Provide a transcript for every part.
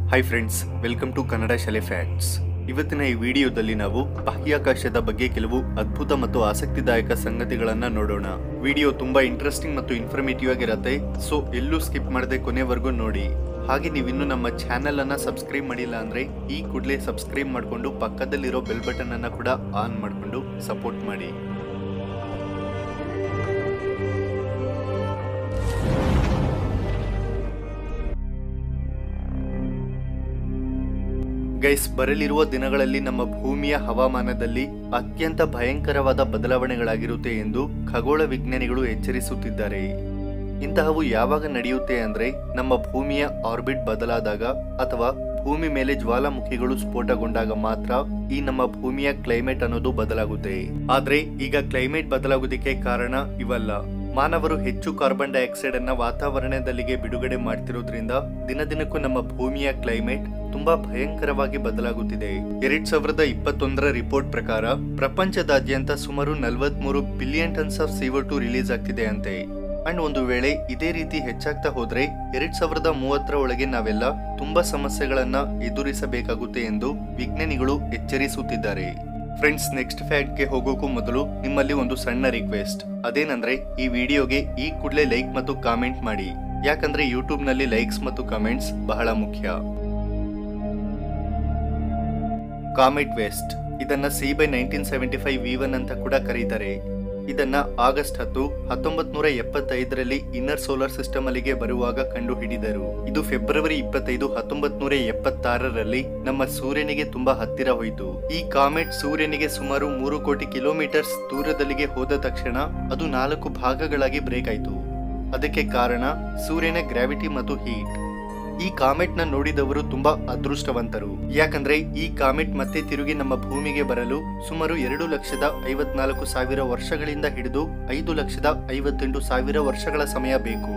Hi friends, welcome to Kannada Shaale facts. ಇವತ್ತಿನ ಈ ವಿಡಿಯೋದಲ್ಲಿ ನಾವು ಬಾಹ್ಯಾಕಾಶದ ಬಗ್ಗೆ ಕೆಲವು ಅದ್ಭುತ ಮತ್ತು ಆಸಕ್ತಿದಾಯಕ ಸಂಗತಿಗಳನ್ನ ನೋಡೋಣ. ವಿಡಿಯೋ ತುಂಬಾ ಇಂಟ್ರೆಸ್ಟಿಂಗ್ ಮತ್ತು ಇನ್ಫಾರ್ಮೇಟಿವ್ ಆಗಿರುತ್ತೆ, ಸೊ ಎಲ್ಲೂ ಸ್ಕಿಪ್ ಮಾಡದೆ ಕೊನೆವರೆಗೂ ನೋಡಿ. ಹಾಗೆ ನೀವಿನ್ನು ನಮ್ಮ ಚಾನೆಲ್ ಅನ್ನ ಸಬ್ಸ್ಕ್ರೈಬ್ ಮಾಡಿಲ್ಲ ಅಂದ್ರೆ ಈ ಕೂಡಲೇ ಸಬ್ಸ್ಕ್ರೈಬ್ ಮಾಡಿಕೊಂಡು ಪಕ್ಕದಲ್ಲಿರೋ ಬೆಲ್ ಬಟನ್ ಅನ್ನ ಕೂಡ ಆನ್ ಮಾಡಿಕೊಂಡು ಸಪೋರ್ಟ್ ಮಾಡಿ. ಗೈಸ್, ಬರಲಿರುವ ದಿನಗಳಲ್ಲಿ ನಮ್ಮ ಭೂಮಿಯ ಹವಾಮಾನದಲ್ಲಿ ಅತ್ಯಂತ ಭಯಂಕರವಾದ ಬದಲಾವಣೆಗಳಾಗಿರುತ್ತೆ ಎಂದು ಖಗೋಳ ವಿಜ್ಞಾನಿಗಳು ಎಚ್ಚರಿಸುತ್ತಿದ್ದಾರೆ. ಇಂತಹವು ಯಾವಾಗ ನಡೆಯುತ್ತೆ ಅಂದ್ರೆ ನಮ್ಮ ಭೂಮಿಯ ಆರ್ಬಿಟ್ ಬದಲಾದಾಗ ಅಥವಾ ಭೂಮಿ ಮೇಲೆ ಜ್ವಾಲಾಮುಖಿಗಳು ಸ್ಫೋಟಗೊಂಡಾಗ ಮಾತ್ರ ಈ ನಮ್ಮ ಭೂಮಿಯ ಕ್ಲೈಮೇಟ್ ಅನ್ನೋದು ಬದಲಾಗುತ್ತೆ. ಆದ್ರೆ ಈಗ ಕ್ಲೈಮೇಟ್ ಬದಲಾಗುವುದಕ್ಕೆ ಕಾರಣ ಇವಲ್ಲ. ಮಾನವರು ಹೆಚ್ಚು ಕಾರ್ಬನ್ ಡೈಆಕ್ಸೈಡ್ ಅನ್ನ ವಾತಾವರಣದಲ್ಲಿಗೆ ಬಿಡುಗಡೆ ಮಾಡ್ತಿರೋದ್ರಿಂದ ದಿನದಿನಕ್ಕೂ ನಮ್ಮ ಭೂಮಿಯ ಕ್ಲೈಮೇಟ್ ತುಂಬಾ ಭಯಂಕರವಾಗಿ ಬದಲಾಗುತ್ತಿದೆ. 2021ರ ರಿಪೋರ್ಟ್ ಪ್ರಕಾರ ಪ್ರಪಂಚದಾದ್ಯಂತ ಸುಮಾರು 43 billion tons of CO2 release ಆಗ್ತಿದೆ ಅಂತೆ. ಅಂಡ್ ಒಂದು ವೇಳೆ ಇದೇ ರೀತಿ ಹೆಚ್ಚಾಗ್ತಾ ಹೋದ್ರೆ 2030ರ ಒಳಗೆ ನಾವೆಲ್ಲ ತುಂಬಾ ಸಮಸ್ಯೆಗಳನ್ನ ಎದುರಿಸಬೇಕಾಗುತ್ತೆ ಎಂದು ವಿಜ್ಞಾನಿಗಳು ಎಚ್ಚರಿಸುತ್ತಿದ್ದಾರೆ. ಫ್ರೆಂಡ್ಸ್, ನೆಕ್ಸ್ಟ್ ಫ್ಯಾಕ್ಟ್ಗೆ ಹೋಗೋಕ್ಕೂ ಮೊದಲು ನಿಮ್ಮಲ್ಲಿ ಒಂದು ಸಣ್ಣ ರಿಕ್ವೆಸ್ಟ್. ಅದೇನಂದ್ರೆ ಈ ವಿಡಿಯೋಗೆ ಈ ಕೂಡಲೇ ಲೈಕ್ ಮತ್ತು ಕಾಮೆಂಟ್ ಮಾಡಿ. ಯಾಕಂದ್ರೆ ಯೂಟ್ಯೂಬ್ ನಲ್ಲಿ ಲೈಕ್ಸ್ ಮತ್ತು ಕಮೆಂಟ್ಸ್ ಬಹಳ ಮುಖ್ಯ. ಕಾಮೆಟ್ ವೆಸ್ಟ್, ಇದನ್ನ CB 1975 V1 ಅಂತ ಕೂಡ ಕರೀತಾರೆ. ಇದನ್ನ ಆಗಸ್ಟ್ 10, 1975ರಲ್ಲಿ ಇನ್ನರ್ ಸೋಲಾರ್ ಸಿಸ್ಟಮ್ ಅಲ್ಲಿಗೆ ಬರುವಾಗ ಕಂಡು ಹಿಡಿದರು. ಇದು ಫೆಬ್ರವರಿ 25, 1976ರಲ್ಲಿ ನಮ್ಮ ಸೂರ್ಯನಿಗೆ ತುಂಬಾ ಹತ್ತಿರ ಹೋಯಿತು. ಈ ಕಾಮೆಟ್ ಸೂರ್ಯನಿಗೆ ಸುಮಾರು 3 ಕೋಟಿ ಕಿಲೋಮೀಟರ್ಸ್ ದೂರದಲ್ಲಿಗೆ ಹೋದ ತಕ್ಷಣ ಅದು 4 ಭಾಗಗಳಾಗಿ ಬ್ರೇಕ್ ಆಯಿತು. ಅದಕ್ಕೆ ಕಾರಣ ಸೂರ್ಯನ ಗ್ರಾವಿಟಿ ಮತ್ತು ಹೀಟ್. ಈ ಕಾಮೆಟ್ ನ ನೋಡಿದವರು ತುಂಬಾ ಅದೃಷ್ಟವಂತರು. ಯಾಕಂದ್ರೆ ಈ ಕಾಮೆಟ್ ಮತ್ತೆ ತಿರುಗಿ ನಮ್ಮ ಭೂಮಿಗೆ ಬರಲು ಸುಮಾರು 2,54,000 ವರ್ಷಗಳಿಂದ ಹಿಡಿದು 5,58,000 ವರ್ಷಗಳ ಸಮಯ ಬೇಕು.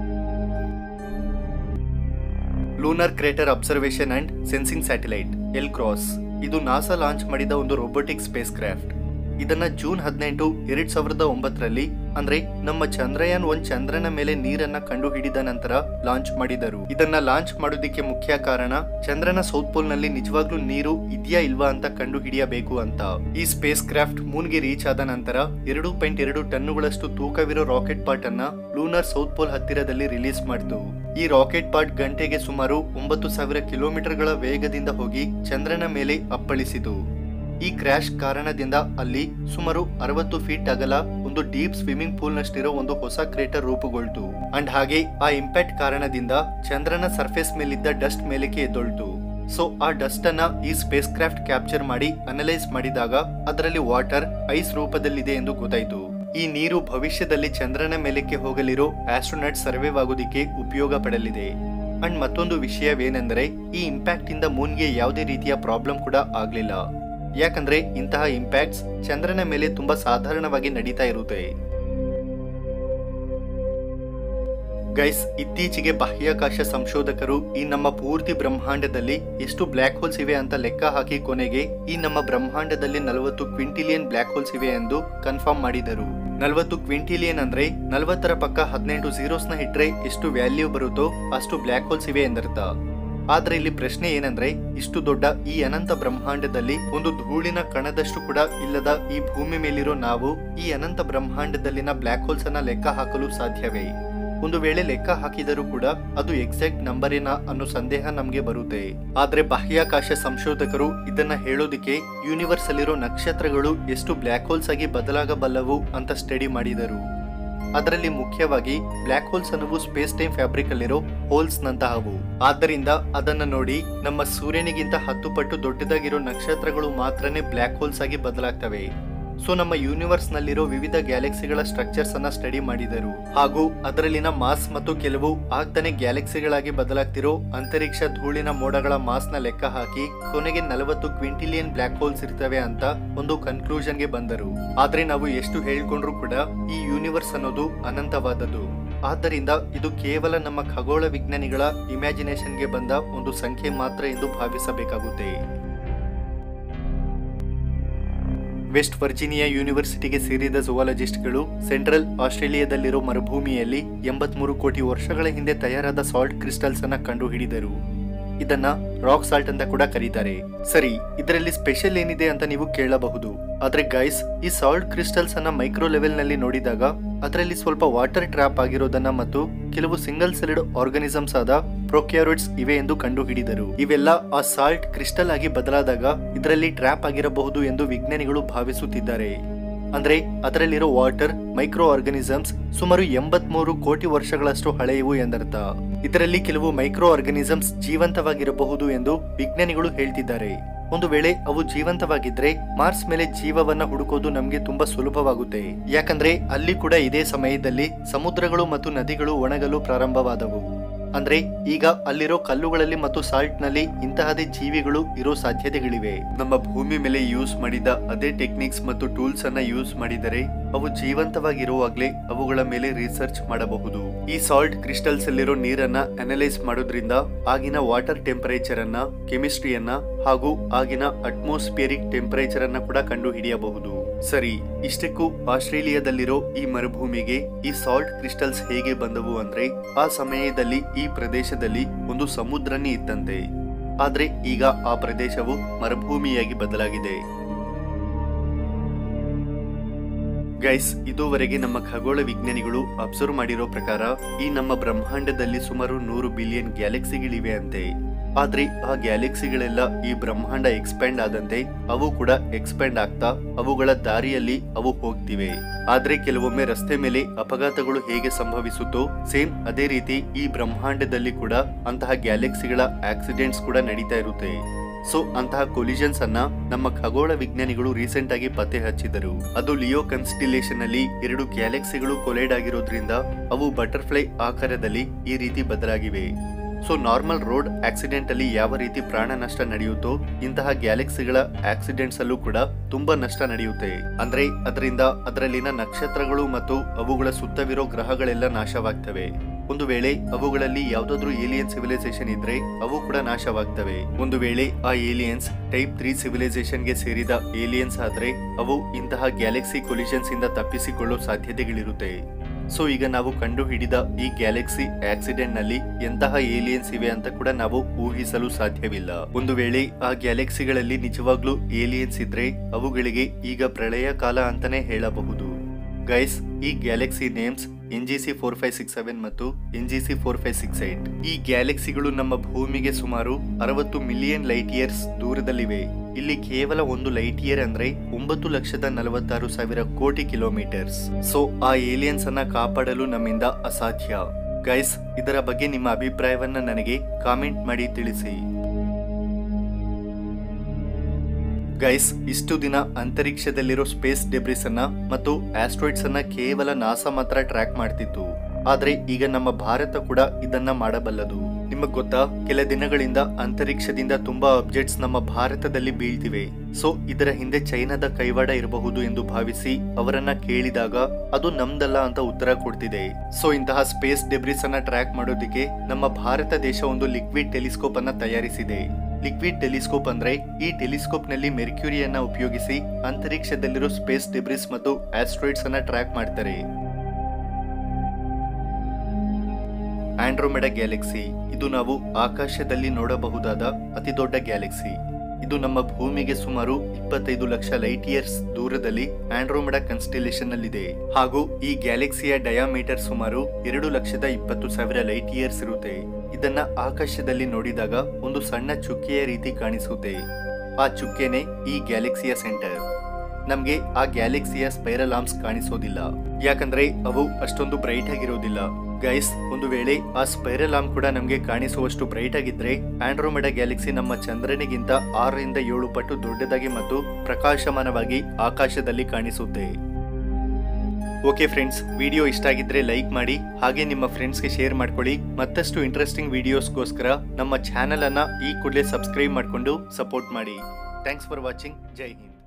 Lunar crater observation and sensing satellite LCROSS ಇದು ನಾಸಾ ಲಾಂಚ್ ಮಾಡಿದ ಒಂದು ರೋಬೋಟಿಕ್ ಸ್ಪೇಸ್ ಕ್ರಾಫ್ಟ್. ಇದನ್ನ ಜೂನ್ 18, 2009ರಲ್ಲಿ ಅಂದ್ರೆ ನಮ್ಮ ಚಂದ್ರಯಾನ್ 1 ಚಂದ್ರನ ಮೇಲೆ ನೀರನ್ನ ಕಂಡು ಹಿಡಿದ ನಂತರ ಲಾಂಚ್ ಮಾಡಿದರು. ಇದನ್ನ ಲಾಂಚ್ ಮಾಡೋದಿಕ್ಕೆ ಮುಖ್ಯ ಕಾರಣ ಚಂದ್ರನ ಸೌತ್ ಪೋಲ್ ನಲ್ಲಿ ನಿಜವಾಗ್ಲೂ ನೀರು ಇದೆಯಾ ಇಲ್ವಾ ಅಂತ ಕಂಡು ಹಿಡಿಯಬೇಕು ಅಂತ. ಈ ಸ್ಪೇಸ್ ಕ್ರಾಫ್ಟ್ ಮೂನ್ಗೆ ರೀಚ್ ಆದ ನಂತರ 2.2 ಟನ್ನುಗಳಷ್ಟು ತೂಕವಿರೋ ರಾಕೆಟ್ ಪಾರ್ಟ್ ಅನ್ನ ಲೂನರ್ ಸೌತ್ ಪೋಲ್ ಹತ್ತಿರದಲ್ಲಿ ರಿಲೀಸ್ ಮಾಡಿತು. ಈ ರಾಕೆಟ್ ಪಾರ್ಟ್ ಗಂಟೆಗೆ ಸುಮಾರು 9,000 ಕಿಲೋಮೀಟರ್ಗಳ ವೇಗದಿಂದ ಹೋಗಿ ಚಂದ್ರನ ಮೇಲೆ ಅಪ್ಪಳಿಸಿತು. ಈ ಕ್ರ್ಯಾಶ್ ಕಾರಣದಿಂದ ಅಲ್ಲಿ ಸುಮಾರು 60 ಫೀಟ್ ಅಗಲ ಒಂದು ಡೀಪ್ ಸ್ವಿಮ್ಮಿಂಗ್ ಪೂಲ್ ನಷ್ಟಿರೋ ಒಂದು ಹೊಸ ಕ್ರೇಟರ್ ರೂಪುಗೊಳ್ತು. ಅಂಡ್ ಹಾಗೆ ಆ ಇಂಪ್ಯಾಕ್ಟ್ ಕಾರಣದಿಂದ ಚಂದ್ರನ ಸರ್ಫೇಸ್ ಮೇಲಿದ್ದ ಡಸ್ಟ್ ಮೇಲಕ್ಕೆ ಎದ್ದೊಳ್ತು. ಸೊ ಆ ಡಸ್ಟ್ ಅನ್ನ ಈ ಸ್ಪೇಸ್ ಕ್ರಾಫ್ಟ್ ಕ್ಯಾಪ್ಚರ್ ಮಾಡಿ ಅನಲೈಸ್ ಮಾಡಿದಾಗ ಅದರಲ್ಲಿ ವಾಟರ್ ಐಸ್ ರೂಪದಲ್ಲಿದೆ ಎಂದು ಗೊತ್ತಾಯ್ತು. ಈ ನೀರು ಭವಿಷ್ಯದಲ್ಲಿ ಚಂದ್ರನ ಮೇಲಕ್ಕೆ ಹೋಗಲಿರೋ ಆಸ್ಟ್ರೋನಟ್ ಸರ್ವೈವ್ ಆಗೋದಿಕ್ಕೆ ಉಪಯೋಗ ಪಡಲಿದೆ. ಅಂಡ್ ಮತ್ತೊಂದು ವಿಷಯವೇನೆಂದರೆ ಈ ಇಂಪ್ಯಾಕ್ಟ್ ಇಂದ ಮೂನ್ಗೆ ಯಾವುದೇ ರೀತಿಯ ಪ್ರಾಬ್ಲಮ್ ಕೂಡ ಆಗ್ಲಿಲ್ಲ. ಯಾಕಂದ್ರೆ ಇಂತಹ ಇಂಪ್ಯಾಕ್ಟ್ಸ್ ಚಂದ್ರನ ಮೇಲೆ ತುಂಬಾ ಸಾಧಾರಣವಾಗಿ ನಡೀತಾ ಇರುತ್ತೆ. ಗೈಸ್, ಇತ್ತೀಚೆಗೆ ಬಾಹ್ಯಾಕಾಶ ಸಂಶೋಧಕರು ಈ ನಮ್ಮ ಪೂರ್ತಿ ಬ್ರಹ್ಮಾಂಡದಲ್ಲಿ ಎಷ್ಟು ಬ್ಲ್ಯಾಕ್ ಹೋಲ್ಸ್ ಇವೆ ಅಂತ ಲೆಕ್ಕ ಹಾಕಿ ಕೊನೆಗೆ ಈ ನಮ್ಮ ಬ್ರಹ್ಮಾಂಡದಲ್ಲಿ 40 ಕ್ವಿಂಟಿಲಿಯನ್ ಬ್ಲ್ಯಾಕ್ ಹೋಲ್ಸ್ ಇವೆ ಎಂದು ಕನ್ಫರ್ಮ್ ಮಾಡಿದರು. 40 ಕ್ವಿಂಟಿಲಿಯನ್ ಅಂದ್ರೆ 40ರ ಪಕ್ಕ 18 zeros ನ ಇಟ್ರೆ ಎಷ್ಟು ವ್ಯಾಲ್ಯೂ ಬರುತ್ತೋ ಅಷ್ಟು ಬ್ಲ್ಯಾಕ್ ಹೋಲ್ಸ್ ಇವೆ ಎಂದರ್ಥ. ಆದ್ರೆ ಇಲ್ಲಿ ಪ್ರಶ್ನೆ ಏನಂದ್ರೆ ಇಷ್ಟು ದೊಡ್ಡ ಈ ಅನಂತ ಬ್ರಹ್ಮಾಂಡದಲ್ಲಿ ಒಂದು ಧೂಳಿನ ಕಣದಷ್ಟು ಕೂಡ ಇಲ್ಲದ ಈ ಭೂಮಿ ಮೇಲಿರೋ ನಾವು ಈ ಅನಂತ ಬ್ರಹ್ಮಾಂಡದಲ್ಲಿನ ಬ್ಲ್ಯಾಕ್ ಹೋಲ್ಸ್ ಅನ್ನ ಲೆಕ್ಕ ಹಾಕಲು ಸಾಧ್ಯವೇ? ಒಂದು ವೇಳೆ ಲೆಕ್ಕ ಹಾಕಿದರೂ ಕೂಡ ಅದು ಎಕ್ಸಾಕ್ಟ್ ನಂಬರ್ ಏನಾ ಅನ್ನೋ ಸಂದೇಹ ನಮ್ಗೆ ಬರುತ್ತೆ. ಆದ್ರೆ ಬಾಹ್ಯಾಕಾಶ ಸಂಶೋಧಕರು ಇದನ್ನ ಹೇಳೋದಿಕ್ಕೆ ಯೂನಿವರ್ಸ್ ಅಲ್ಲಿರೋ ನಕ್ಷತ್ರಗಳು ಎಷ್ಟು ಬ್ಲ್ಯಾಕ್ ಹೋಲ್ಸ್ ಆಗಿ ಬದಲಾಗಬಲ್ಲವು ಅಂತ ಸ್ಟಡಿ ಮಾಡಿದರು. ಅದರಲ್ಲಿ ಮುಖ್ಯವಾಗಿ ಬ್ಲ್ಯಾಕ್ ಹೋಲ್ಸ್ ಅನ್ನುವು ಸ್ಪೇಸ್ ಟೈಮ್ ಫ್ಯಾಬ್ರಿಕ್ ಅಲ್ಲಿರೋ ಹೋಲ್ಸ್ ನಂತಹವು. ಆದ್ದರಿಂದ ಅದನ್ನ ನೋಡಿ ನಮ್ಮ ಸೂರ್ಯನಿಗಿಂತ 10 ಪಟ್ಟು ದೊಡ್ಡದಾಗಿರೋ ನಕ್ಷತ್ರಗಳು ಮಾತ್ರನೇ ಬ್ಲ್ಯಾಕ್ ಹೋಲ್ಸ್ ಆಗಿ ಬದಲಾಗ್ತವೆ. ಸೊ ನಮ್ಮ ಯೂನಿವರ್ಸ್ ನಲ್ಲಿರೋ ವಿವಿಧ ಗ್ಯಾಲಕ್ಸಿಗಳ ಸ್ಟ್ರಕ್ಚರ್ಸ್ ಅನ್ನ ಸ್ಟಡಿ ಮಾಡಿದರು. ಹಾಗೂ ಅದರಲ್ಲಿನ ಮಾಸ್ ಮತ್ತು ಕೆಲವು ಆಗ್ತಾನೆ ಗ್ಯಾಲಕ್ಸಿಗಳಾಗಿ ಬದಲಾಗ್ತಿರೋ ಅಂತರಿಕ್ಷ ಧೂಳಿನ ಮೋಡಗಳ ಮಾಸ್ ನ ಲೆಕ್ಕ ಹಾಕಿ ಕೊನೆಗೆ 40 ಕ್ವಿಂಟಿಲಿಯನ್ ಬ್ಲ್ಯಾಕ್ ಹೋಲ್ಸ್ ಇರ್ತವೆ ಅಂತ ಒಂದು ಕನ್ಕ್ಲೂಷನ್ ಗೆ ಬಂದರು. ಆದ್ರೆ ನಾವು ಎಷ್ಟು ಹೇಳ್ಕೊಂಡ್ರು ಕೂಡ ಈ ಯೂನಿವರ್ಸ್ ಅನ್ನೋದು ಅನಂತವಾದದ್ದು. ಆದ್ದರಿಂದ ಇದು ಕೇವಲ ನಮ್ಮ ಖಗೋಳ ವಿಜ್ಞಾನಿಗಳ ಇಮ್ಯಾಜಿನೇಷನ್ಗೆ ಬಂದ ಒಂದು ಸಂಖ್ಯೆ ಮಾತ್ರ ಎಂದು ಭಾವಿಸಬೇಕಾಗುತ್ತೆ. ವೆಸ್ಟ್ ವರ್ಜಿನಿಯಾ ಯೂನಿವರ್ಸಿಟಿಗೆ ಸೇರಿದ ಝೂವಾಲಜಿಸ್ಟ್ಗಳು ಸೆಂಟ್ರಲ್ ಆಸ್ಟ್ರೇಲಿಯಾದಲ್ಲಿರೋ ಮರುಭೂಮಿಯಲ್ಲಿ 83 ಕೋಟಿ ವರ್ಷಗಳ ಹಿಂದೆ ತಯಾರಾದ ಸಾಲ್ಟ್ ಕ್ರಿಸ್ಟಲ್ಸ್ ಅನ್ನ ಕಂಡುಹಿಡಿದರು. ಇದನ್ನ ರಾಕ್ ಸಾಲ್ಟ್ ಅಂತ ಕೂಡ ಕರೀತಾರೆ. ಸರಿ, ಇದರಲ್ಲಿ ಸ್ಪೆಷಲ್ ಏನಿದೆ ಅಂತ ನೀವು ಕೇಳಬಹುದು. ಆದ್ರೆ ಗೈಸ್, ಈ ಸಾಲ್ಟ್ ಕ್ರಿಸ್ಟಲ್ಸ್ ಅನ್ನ ಮೈಕ್ರೋ ಲೆವೆಲ್ ನಲ್ಲಿ ನೋಡಿದಾಗ ಅದರಲ್ಲಿ ಸ್ವಲ್ಪ ವಾಟರ್ ಟ್ರ್ಯಾಪ್ ಆಗಿರೋದನ್ನ ಮತ್ತು ಕೆಲವು ಸಿಂಗಲ್ ಸೆಲ್ಡ್ ಆರ್ಗಾನಿಸಮ್ಸ್ ಆದ ಪ್ರೊಕ್ಯಾರಿಯೋಟ್ಸ್ ಇವೆ ಎಂದು ಕಂಡು ಹಿಡಿದರು. ಇವೆಲ್ಲ ಆ ಸಾಲ್ಟ್ ಕ್ರಿಸ್ಟಲ್ ಆಗಿ ಬದಲಾದಾಗ ಇದರಲ್ಲಿ ಟ್ರ್ಯಾಪ್ ಆಗಿರಬಹುದು ಎಂದು ವಿಜ್ಞಾನಿಗಳು ಭಾವಿಸುತ್ತಿದ್ದಾರೆ. ಅಂದ್ರೆ ಅದರಲ್ಲಿರೋ ವಾಟರ್ ಮೈಕ್ರೋ ಆರ್ಗಾನಿಸಮ್ಸ್ ಸುಮಾರು 83 ಕೋಟಿ ವರ್ಷಗಳಷ್ಟು ಹಳೆಯವು ಎಂದರ್ಥ. ಇದರಲ್ಲಿ ಕೆಲವು ಮೈಕ್ರೋ ಆರ್ಗಾನಿಸಮ್ಸ್ ಜೀವಂತವಾಗಿರಬಹುದು ಎಂದು ವಿಜ್ಞಾನಿಗಳು ಹೇಳ್ತಿದ್ದಾರೆ. ಒಂದು ವೇಳೆ ಅವು ಜೀವಂತವಾಗಿದ್ರೆ ಮಾರ್ಸ್ ಮೇಲೆ ಜೀವವನ್ನ ಹುಡುಕೋದು ನಮ್ಗೆ ತುಂಬಾ ಸುಲಭವಾಗುತ್ತೆ. ಯಾಕಂದ್ರೆ ಅಲ್ಲಿ ಕೂಡ ಇದೇ ಸಮಯದಲ್ಲಿ ಸಮುದ್ರಗಳು ಮತ್ತು ನದಿಗಳು ಒಣಗಲು ಪ್ರಾರಂಭವಾದವು. ಅಂದ್ರೆ ಈಗ ಅಲ್ಲಿರೋ ಕಲ್ಲುಗಳಲ್ಲಿ ಮತ್ತು ಸಾಲ್ಟ್ ನಲ್ಲಿ ಇಂತಹದೇ ಜೀವಿಗಳು ಇರೋ ಸಾಧ್ಯತೆಗಳಿವೆ. ನಮ್ಮ ಭೂಮಿ ಮೇಲೆ ಯೂಸ್ ಮಾಡಿದ ಅದೇ ಟೆಕ್ನಿಕ್ಸ್ ಮತ್ತು ಟೂಲ್ಸ್ ಅನ್ನ ಯೂಸ್ ಮಾಡಿದರೆ ಅವು ಜೀವಂತವಾಗಿರುವಾಗ್ಲೇ ಅವುಗಳ ಮೇಲೆ ರಿಸರ್ಚ್ ಮಾಡಬಹುದು. ಈ ಸಾಲ್ಟ್ ಕ್ರಿಸ್ಟಲ್ಸ್ ಅಲ್ಲಿರೋ ನೀರನ್ನ ಅನಲೈಸ್ ಮಾಡೋದ್ರಿಂದ ಆಗಿನ ವಾಟರ್ ಟೆಂಪರೇಚರ್ ಅನ್ನ, ಕೆಮಿಸ್ಟ್ರಿಯನ್ನ ಹಾಗೂ ಆಗಿನ ಅಟ್ಮಾಸ್ಫಿಯರಿಕ್ ಟೆಂಪರೇಚರ್ ಅನ್ನ ಕೂಡ ಕಂಡು ಹಿಡಿಯಬಹುದು. ಸರಿ, ಇಷ್ಟಕ್ಕೂ ಆಸ್ಟ್ರೇಲಿಯಾದಲ್ಲಿರೋ ಈ ಮರುಭೂಮಿಗೆ ಈ ಸಾಲ್ಟ್ ಕ್ರಿಸ್ಟಲ್ಸ್ ಹೇಗೆ ಬಂದವು ಅಂದ್ರೆ ಆ ಸಮಯದಲ್ಲಿ ಈ ಪ್ರದೇಶದಲ್ಲಿ ಒಂದು ಸಮುದ್ರನೇ ಇತ್ತಂತೆ. ಆದ್ರೆ ಈಗ ಆ ಪ್ರದೇಶವು ಮರುಭೂಮಿಯಾಗಿ ಬದಲಾಗಿದೆ. ಗೈಸ್, ಇದುವರೆಗೆ ನಮ್ಮ ಖಗೋಳ ವಿಜ್ಞಾನಿಗಳು ಅಬ್ಸರ್ವ್ ಮಾಡಿರೋ ಪ್ರಕಾರ ಈ ನಮ್ಮ ಬ್ರಹ್ಮಾಂಡದಲ್ಲಿ ಸುಮಾರು 100 ಬಿಲಿಯನ್ ಗ್ಯಾಲಕ್ಸಿಗಳಿವೆ ಅಂತೆ. ಆದ್ರೆ ಆ ಗ್ಯಾಲಕ್ಸಿಗಳೆಲ್ಲ ಈ ಬ್ರಹ್ಮಾಂಡ ಎಕ್ಸ್ಪ್ಯಾಂಡ್ ಆದಂತೆ ಅವು ಕೂಡ ಎಕ್ಸ್ಪ್ಯಾಂಡ್ ಆಗ್ತಾ ಅವುಗಳ ದಾರಿಯಲ್ಲಿ ಅವು ಹೋಗ್ತಿವೆ. ಆದ್ರೆ ಕೆಲವೊಮ್ಮೆ ರಸ್ತೆ ಮೇಲೆ ಅಪಘಾತಗಳು ಹೇಗೆ ಸಂಭವಿಸುತ್ತೋ ಸೇಮ್ ಅದೇ ರೀತಿ ಈ ಬ್ರಹ್ಮಾಂಡದಲ್ಲಿ ಕೂಡ ಅಂತಹ ಗ್ಯಾಲಕ್ಸಿಗಳ ಆಕ್ಸಿಡೆಂಟ್ಸ್ ಕೂಡ ನಡೀತಾ ಇರುತ್ತೆ. ಸೊ ಅಂತಹ ಕೊಲಿಷನ್ಸ್ ಅನ್ನ ನಮ್ಮ ಖಗೋಳ ವಿಜ್ಞಾನಿಗಳು ರೀಸೆಂಟ್ ಆಗಿ ಪತ್ತೆ ಹಚ್ಚಿದರು. ಅದು ಲಿಯೋ ಕನ್ಸ್ಟಿಲೇಷನ್ ಅಲ್ಲಿ 2 ಗ್ಯಾಲಕ್ಸಿಗಳು ಕೊಲೈಡ್ ಆಗಿರೋದ್ರಿಂದ ಅವು ಬಟರ್ಫ್ಲೈ ಆಕಾರದಲ್ಲಿ ಈ ರೀತಿ ಬದಲಾಗಿವೆ. ಸೊ ನಾರ್ಮಲ್ ರೋಡ್ ಆಕ್ಸಿಡೆಂಟ್ ಅಲ್ಲಿ ಯಾವ ರೀತಿ ಪ್ರಾಣ ನಷ್ಟ ನಡೆಯುತ್ತೋ ಇಂತಹ ಗ್ಯಾಲಕ್ಸಿಗಳ ಆಕ್ಸಿಡೆಂಟ್ಸ್ ಅಲ್ಲೂ ಕೂಡ ತುಂಬಾ ನಷ್ಟ ನಡೆಯುತ್ತೆ. ಅಂದ್ರೆ ಅದರಿಂದ ಅದರಲ್ಲಿನ ನಕ್ಷತ್ರಗಳು ಮತ್ತು ಅವುಗಳ ಸುತ್ತವಿರೋ ಗ್ರಹಗಳೆಲ್ಲ ನಾಶವಾಗ್ತವೆ. ಒಂದು ವೇಳೆ ಅವುಗಳಲ್ಲಿ ಯಾವ್ದಾದ್ರು ಏಲಿಯನ್ ಸಿವಿಲೈಸೇಷನ್ ಇದ್ರೆ ಅವು ಕೂಡ ನಾಶವಾಗ್ತವೆ. ಒಂದು ವೇಳೆ ಆ ಏಲಿಯನ್ಸ್ ಟೈಪ್ 3 ಸಿವಿಲೈಸೇಷನ್ ಗೆ ಸೇರಿದ ಏಲಿಯನ್ಸ್ ಆದ್ರೆ ಅವು ಇಂತಹ ಗ್ಯಾಲಕ್ಸಿ ಕೊಲಿಷನ್ಸ್ ಇಂದ ತಪ್ಪಿಸಿಕೊಳ್ಳೋ ಸಾಧ್ಯತೆಗಳಿರುತ್ತೆ. ಸೊ ಈಗ ನಾವು ಕಂಡು ಹಿಡಿದ ಈ ಗ್ಯಾಲಕ್ಸಿ ಆಕ್ಸಿಡೆಂಟ್ ನಲ್ಲಿ ಎಂತಹ ಏಲಿಯನ್ಸ್ ಇವೆ ಅಂತ ಕೂಡ ನಾವು ಊಹಿಸಲು ಸಾಧ್ಯವಿಲ್ಲ. ಒಂದು ವೇಳೆ ಆ ಗ್ಯಾಲಕ್ಸಿಗಳಲ್ಲಿ ನಿಜವಾಗ್ಲೂ ಏಲಿಯನ್ಸ್ ಇದ್ರೆ ಅವುಗಳಿಗೆ ಈಗ ಪ್ರಳಯ ಕಾಲ ಅಂತಾನೆ ಹೇಳಬಹುದು. ಗೈಸ್, ಈ ಗ್ಯಾಲಕ್ಸಿ ನೇಮ್ಸ್ NGC 4567 ಮತ್ತು NGC 4568. ಈ ಗ್ಯಾಲಕ್ಸಿಗಳು ನಮ್ಮ ಭೂಮಿಗೆ ಸುಮಾರು 60 ಮಿಲಿಯನ್ ಲೈಟ್ ಇಯರ್ಸ್ ದೂರದಲ್ಲಿವೆ. ಇಲ್ಲಿ ಕೇವಲ ಒಂದು ಲೈಟ್ ಇಯರ್ ಅಂದ್ರೆ 9,46,000 ಕೋಟಿ ಕಿಲೋಮೀಟರ್ಸ್. ಸೊ ಆ ಏಲಿಯನ್ಸ್ ಅನ್ನ ಕಾಪಾಡಲು ನಮ್ಮಿಂದ ಅಸಾಧ್ಯ. ಗೈಸ್, ಇದರ ಬಗ್ಗೆ ನಿಮ್ಮ ಅಭಿಪ್ರಾಯವನ್ನ ನನಗೆ ಕಾಮೆಂಟ್ ಮಾಡಿ ತಿಳಿಸಿ. ಗೈಸ್, ಇಷ್ಟು ದಿನ ಅಂತರಿಕ್ಷದಲ್ಲಿರೋ ಸ್ಪೇಸ್ ಡೆಬ್ರಿಸ್ ಅನ್ನ ಮತ್ತು ಆಸ್ಟ್ರಾಯ್ಡ್ಸ್ ಅನ್ನ ಕೇವಲ ನಾಸಾ ಮಾತ್ರ ಟ್ರ್ಯಾಕ್ ಮಾಡ್ತಿತ್ತು. ಆದ್ರೆ ಈಗ ನಮ್ಮ ಭಾರತ ಕೂಡ ಇದನ್ನ ಮಾಡಬಲ್ಲದು. ನಿಮಗ್ ಗೊತ್ತಾ, ಕೆಲ ದಿನಗಳಿಂದ ಅಂತರಿಕ್ಷದಿಂದ ತುಂಬಾ ಆಬ್ಜೆಕ್ಟ್ಸ್ ನಮ್ಮ ಭಾರತದಲ್ಲಿ ಬೀಳ್ತಿವೆ. ಸೊ ಇದರ ಹಿಂದೆ ಚೈನಾದ ಕೈವಾಡ ಇರಬಹುದು ಎಂದು ಭಾವಿಸಿ ಅವರನ್ನ ಕೇಳಿದಾಗ ಅದು ನಮ್ದಲ್ಲ ಅಂತ ಉತ್ತರ ಕೊಡ್ತಿದೆ. ಸೊ ಇಂತಹ ಸ್ಪೇಸ್ ಡೆಬ್ರಿಸ್ ಅನ್ನ ಟ್ರ್ಯಾಕ್ ಮಾಡೋದಿಕ್ಕೆ ನಮ್ಮ ಭಾರತ ದೇಶ ಒಂದು ಲಿಕ್ವಿಡ್ ಟೆಲಿಸ್ಕೋಪ್ ಅನ್ನ ತಯಾರಿಸಿದೆ. ಲಿಕ್ವಿಡ್ ಟೆಲಿಸ್ಕೋಪ್ ಅಂದ್ರೆ ಈ ಟೆಲಿಸ್ಕೋಪ್ ನಲ್ಲಿ ಮೆರ್ಕ್ಯೂರಿಯನ್ನ ಉಪಯೋಗಿಸಿ ಅಂತರಿಕ್ಷದಲ್ಲಿರೋ ಸ್ಪೇಸ್ ಡೆಬ್ರಿಸ್ ಮತ್ತು ಆಸ್ಟ್ರಾಯ್ಡ್ಸ್ ಅನ್ನ ಟ್ರ್ಯಾಕ್ ಮಾಡ್ತಾರೆ. ಆಂಡ್ರೋಮೆಡಾ ಗ್ಯಾಲಕ್ಸಿ ಇದು ನಾವು ಆಕಾಶದಲ್ಲಿ ನೋಡಬಹುದಾದ ಅತಿ ದೊಡ್ಡ ಗ್ಯಾಲಕ್ಸಿ. ಇದು ನಮ್ಮ ಭೂಮಿಗೆ ಸುಮಾರು 25 ಲಕ್ಷ ಲೈಟ್ ಇಯರ್ಸ್ ದೂರದಲ್ಲಿ ಆಂಡ್ರೋಮೆಡಾ ಕನ್ಸ್ಟೆಲೇಷನ್ ನಲ್ಲಿದೆ. ಹಾಗೂ ಈ ಗ್ಯಾಲಕ್ಸಿಯ ಡಯಾಮೀಟರ್ ಸುಮಾರು 2,20,000 ಲೈಟ್ ಇಯರ್ಸ್ ಇರುತ್ತೆ. ಇದನ್ನ ಆಕಾಶದಲ್ಲಿ ನೋಡಿದಾಗ ಒಂದು ಸಣ್ಣ ಚುಕ್ಕೆಯ ರೀತಿ ಕಾಣಿಸುತ್ತೆ. ಆ ಚುಕ್ಕೆನೆ ಈ ಗ್ಯಾಲಕ್ಸಿಯ ಸೆಂಟರ್. ನಮ್ಗೆ ಆ ಗ್ಯಾಲಕ್ಸಿಯ ಸ್ಪೈರಲ್ ಆರ್ಮ್ಸ್ ಕಾಣಿಸೋದಿಲ್ಲ, ಯಾಕಂದ್ರೆ ಅವು ಅಷ್ಟೊಂದು ಬ್ರೈಟ್ ಆಗಿರೋದಿಲ್ಲ. ಗೈಸ್, ಒಂದು ವೇಳೆ ಆ ಸ್ಪೈರಲ್ ಆರ್ಮ್ ಕೂಡ ನಮ್ಗೆ ಕಾಣಿಸುವಷ್ಟು ಬ್ರೈಟ್ ಆಗಿದ್ರೆ ಆಂಡ್ರೋಮೆಡಾ ಗ್ಯಾಲಕ್ಸಿ ನಮ್ಮ ಚಂದ್ರನಿಗಿಂತ 6 ರಿಂದ 7 ಪಟ್ಟು ದೊಡ್ಡದಾಗಿ ಮತ್ತು ಪ್ರಕಾಶಮಾನವಾಗಿ ಆಕಾಶದಲ್ಲಿ ಕಾಣಿಸುತ್ತೆ. ಓಕೆ ಫ್ರೆಂಡ್ಸ್, ವಿಡಿಯೋ ಇಷ್ಟ ಆಗಿದ್ರೆ ಲೈಕ್ ಮಾಡಿ, ಹಾಗೆ ನಿಮ್ಮ ಫ್ರೆಂಡ್ಸ್ಗೆ ಶೇರ್ ಮಾಡ್ಕೊಳ್ಳಿ. ಮತ್ತಷ್ಟು ಇಂಟ್ರೆಸ್ಟಿಂಗ್ ವಿಡಿಯೋಸ್ಗೋಸ್ಕರ ನಮ್ಮ ಚಾನೆಲ್ ಅನ್ನ ಈ ಕೂಡಲೇ ಸಬ್ಸ್ಕ್ರೈಬ್ ಮಾಡಿಕೊಂಡು ಸಪೋರ್ಟ್ ಮಾಡಿ. Thanks for watching. ಜೈ ಹಿಂದ್.